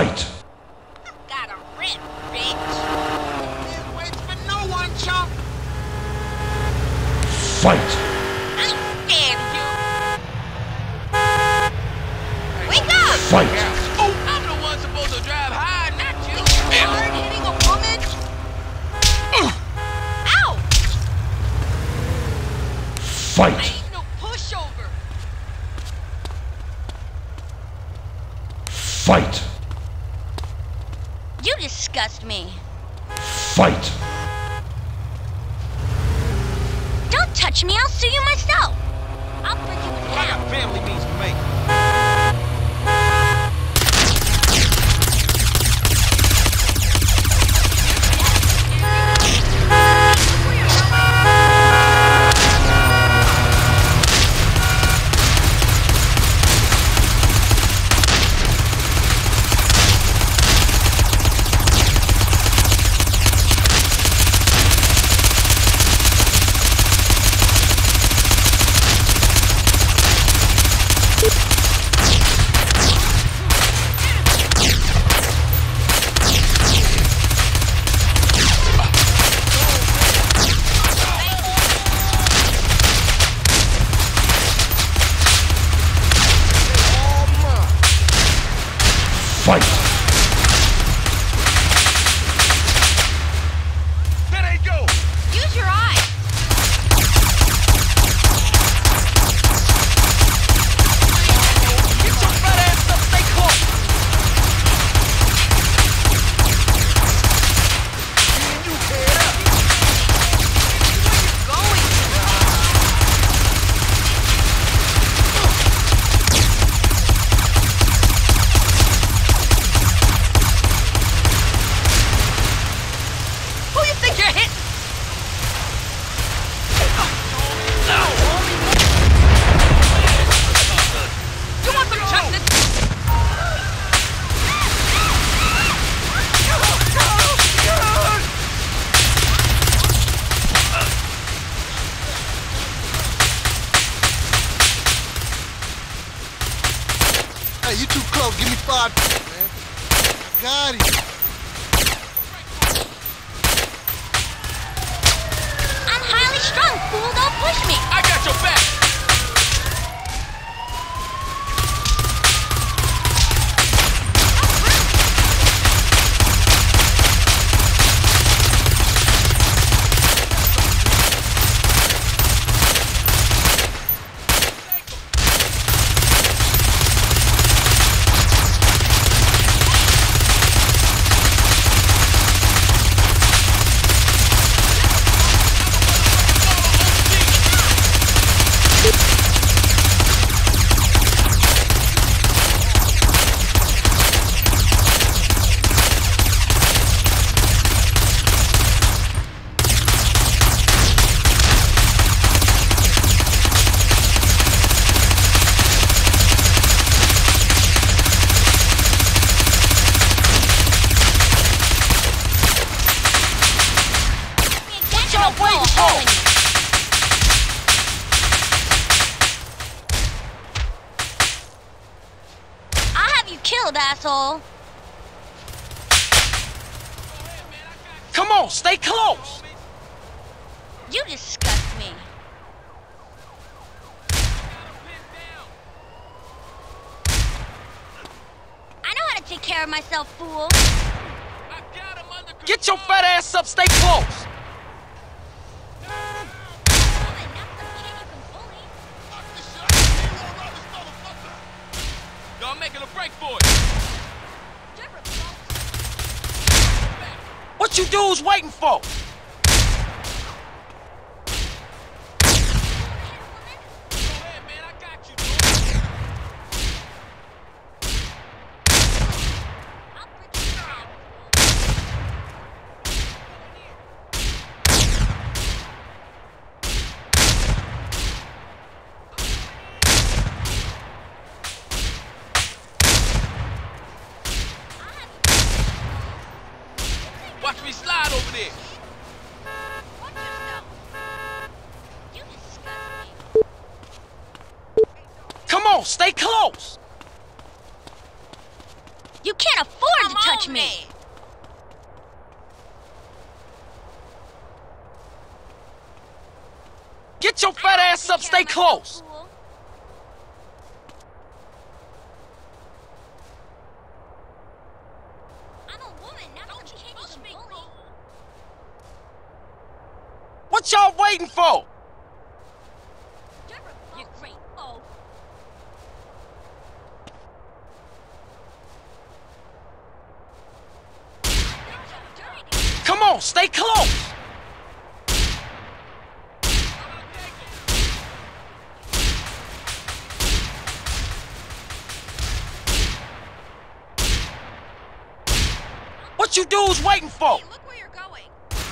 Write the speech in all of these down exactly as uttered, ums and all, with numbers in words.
Fight! Got a rip, bitch! Didn't wait for no one, chump! Fight! I ain't scared of you! Wake up! Fight! Oh, I'm the one supposed to drive high, not you! Hard hitting a woman? Ow! Fight! I ain't no pushover! Fight! You disgust me. Fight! Don't touch me, I'll sue you myself. I'll break you in half. What family means to me. Fight! There they go! Use your eyes. Get your fat ass up, stay close! Me and you paired up. Going. Who you think you're hitting? You want some justice? Hey, you too close. Give me five, man. Got it. I'm highly strung, fool. Don't push me. I got your back! Get your way home. I'll have you killed, asshole. Come on, stay close! You disgust me. I know how to take care of myself, fool. Get your fat ass up, stay close! Y'all making a break for it! What you dudes waiting for? Watch me slide over there. Watch yourself. You disgust me. Come on, stay close. You can't afford Come to touch on, me. man. Get your fat ass up, stay close. I'm a woman, not Don't some you kid push you me, can bully. fool. What y'all waiting for? You're a you great foe. Come on, stay close. What you dudes waiting for? Hey, look where you're going.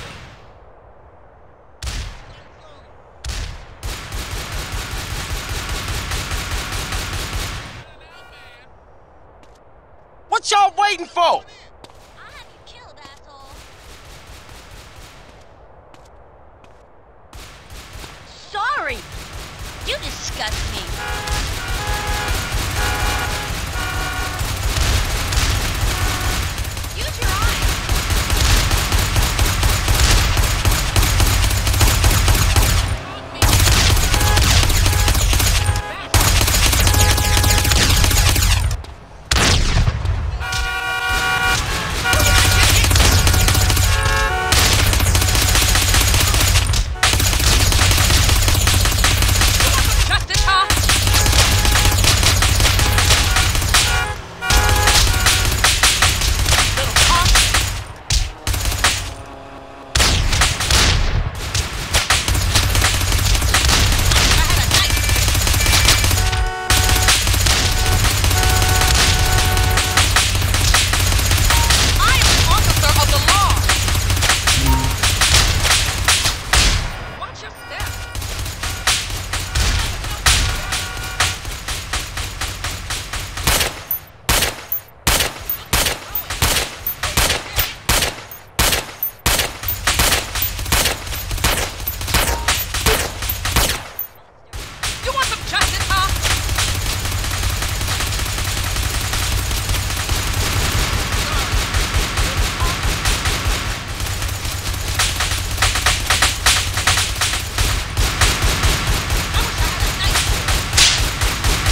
What y'all waiting for? I'll have you killed, asshole. Sorry. You disgust me. Use your eyes. Justice, huh? Little punk. I had a nice I am an officer of the law. Watch your step. You want some justice, huh? I wish I had a knife.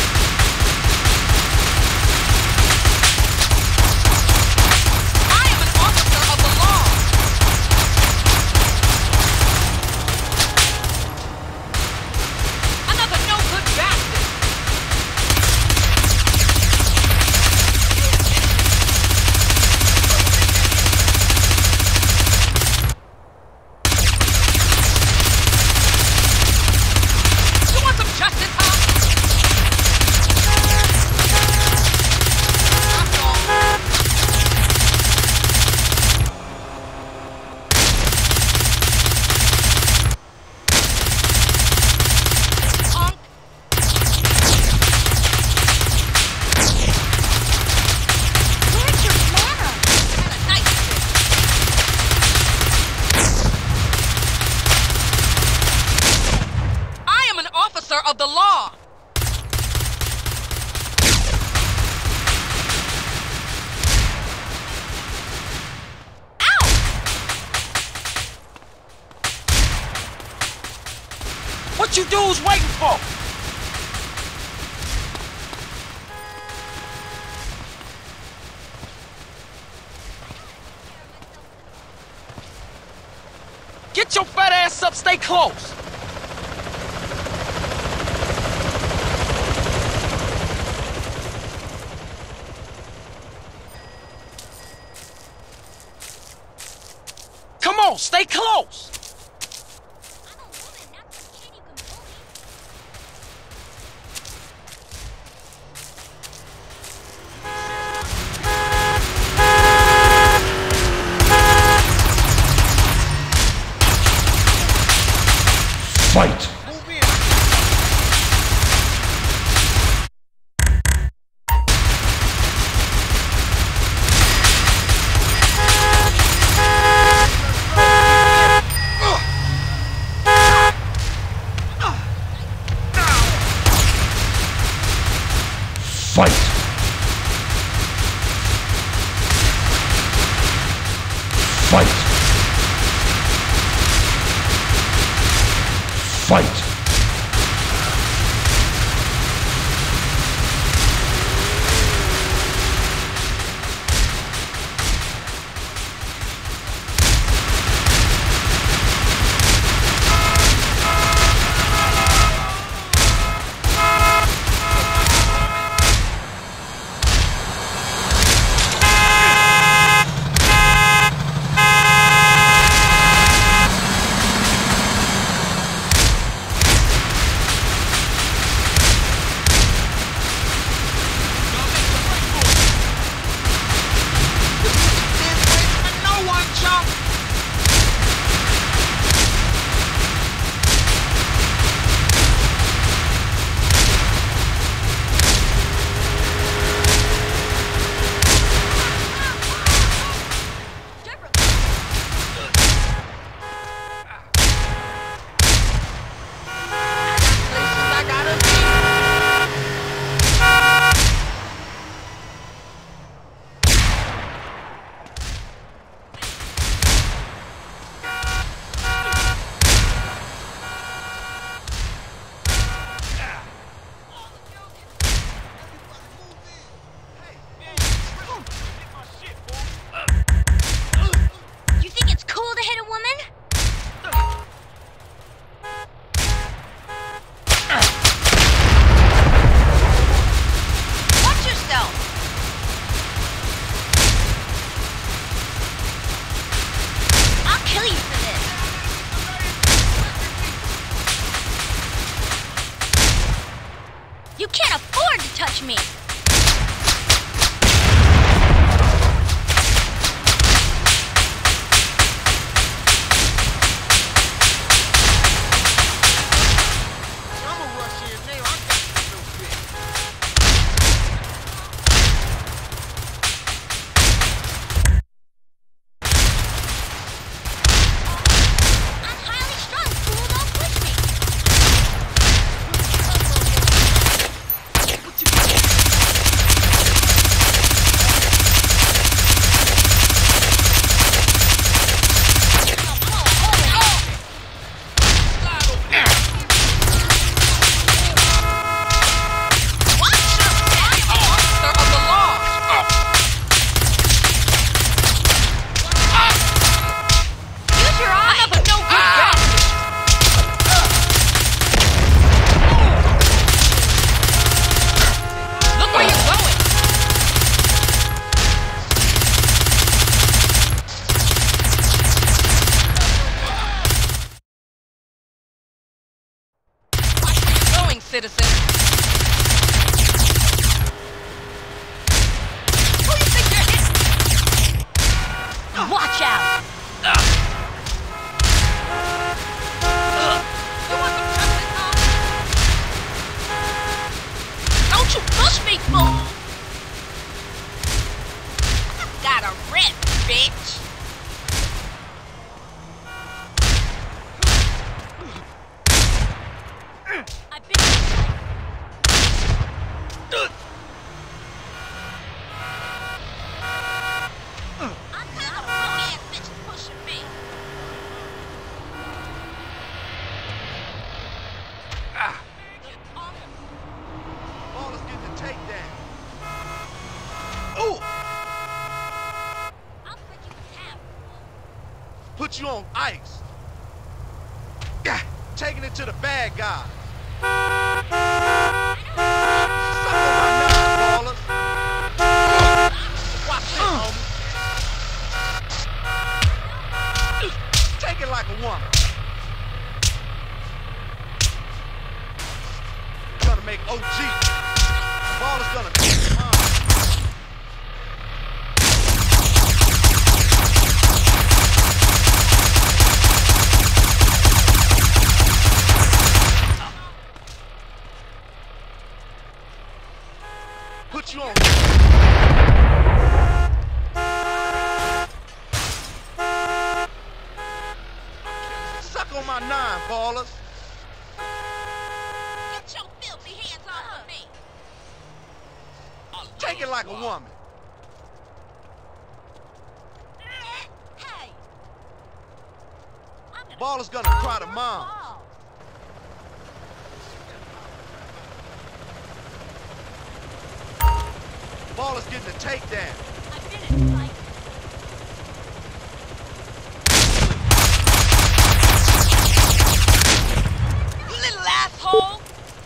I am an officer of the law. Another no-good bastard. You want some justice, huh? That's all. Punk. Where's your manner? Had a nice trip. I am an officer of the law. Ow! What you dudes waiting for? Get your fat ass up, stay close. Come on, stay close. I'm a woman, not some kid you can bully. Fight. Move in. Fight. Fight! You think it's cool to hit a woman? Watch yourself! I'll kill you for this. You can't afford to touch me! Citizen. Who do you think you're hitting? Watch out! You want some chocolate, huh? Don't you push me, fool! Got a rip, bitch. I've been I'm kind of punk-ass bitch pushing me. Ball is getting the takedown. Ooh! I'll break you in half. Put you on ice. Yeah, taking it to the bad guy. Suck on my nine, ballers. Watch this, homie. Take it like a woman. Gonna make O G. Baller's gonna take him on. Put you on. Suck on my nine, ballers. Get your filthy hands off of me. Take it like a woman. Hey! I'm gonna Baller's gonna cry to mom. balls. Baller's getting the takedown. I've been in sight. You little asshole!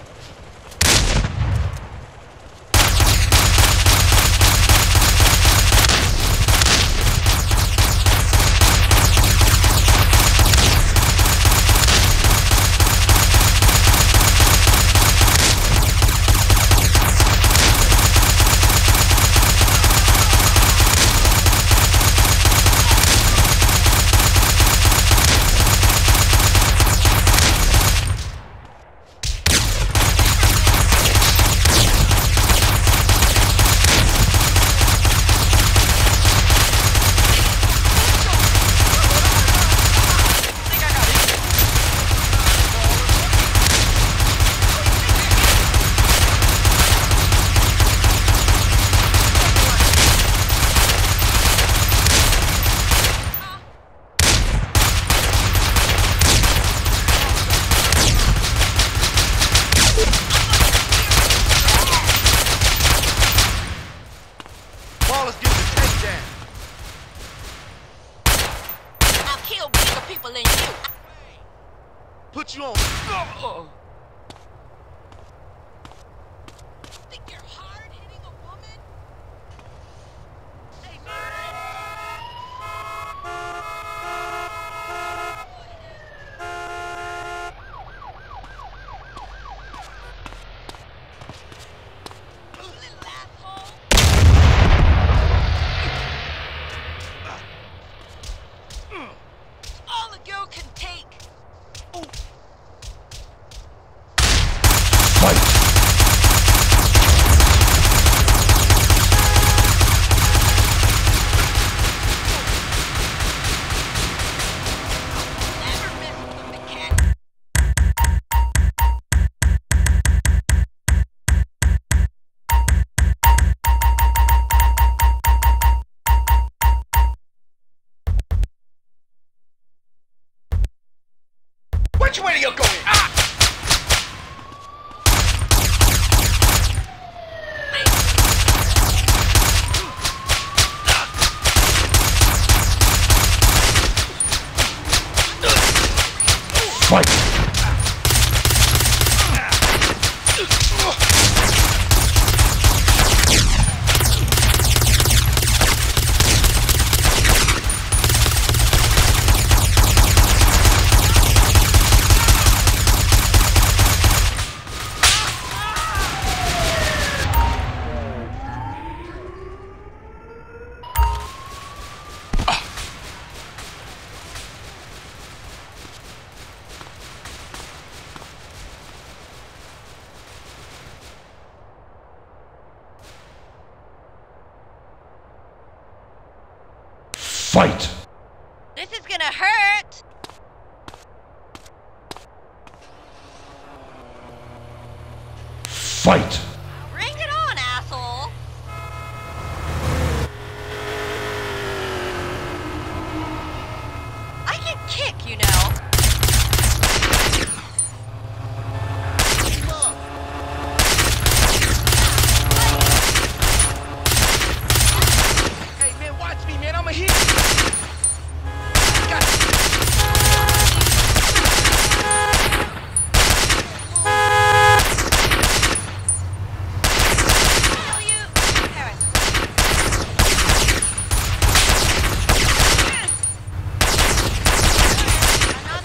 Baller's getting the takedown. I'll kill bigger people than you. Put you on. Think you're hard hitting a woman? Hey, you little asshole! All a girl can take. Fight! Never miss with the mechanic. Which way are you going? Ah! Fight! Fight! This is gonna hurt. Fight! Bring it on, asshole. I can kick, you know. Hey, man, watch me, man. I'm a hit. Got Kill you. Harris. Another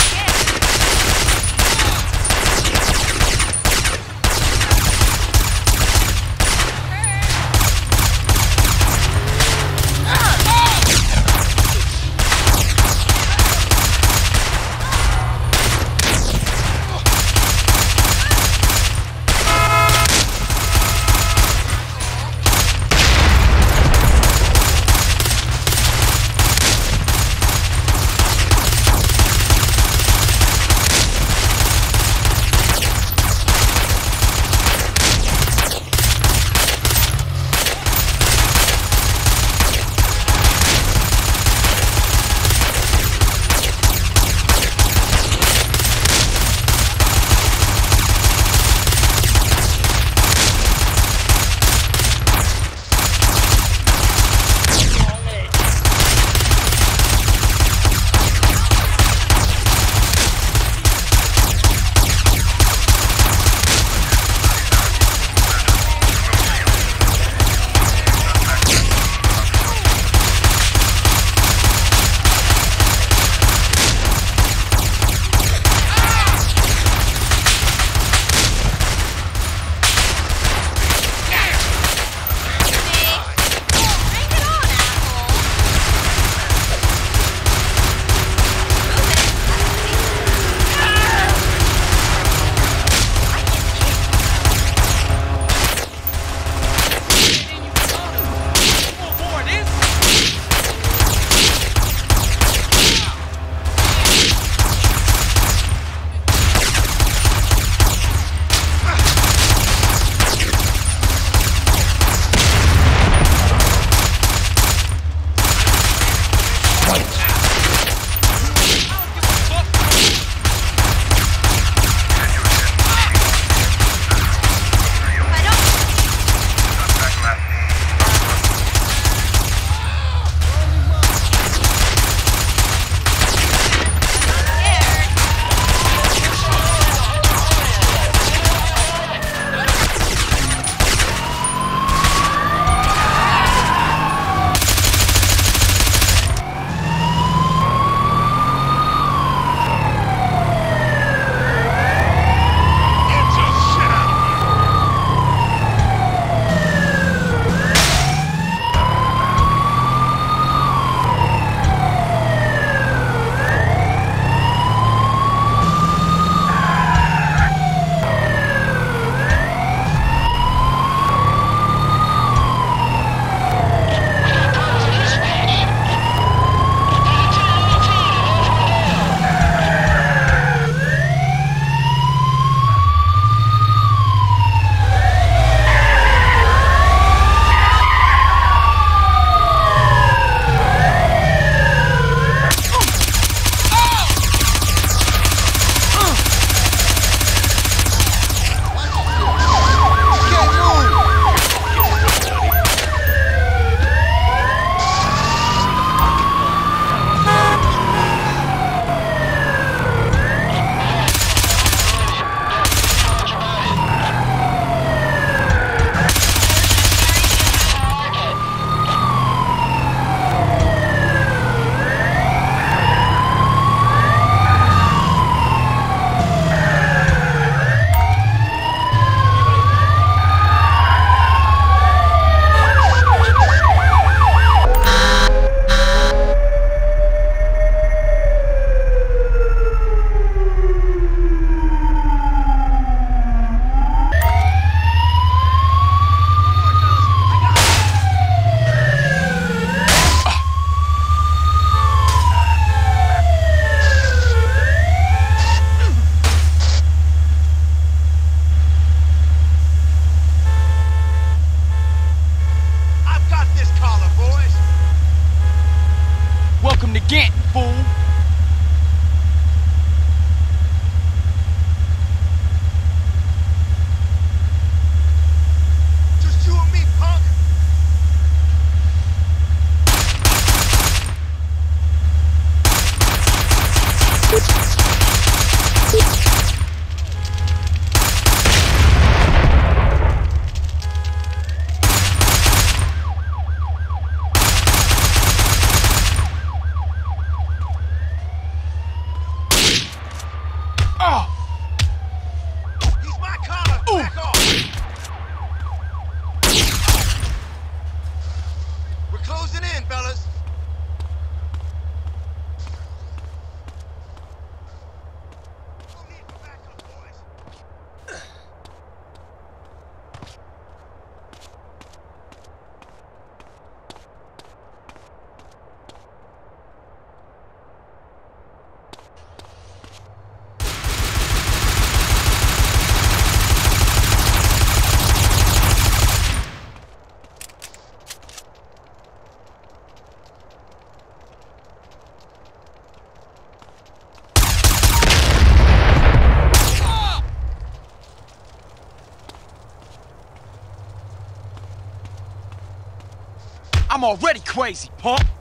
I'm already crazy, punk.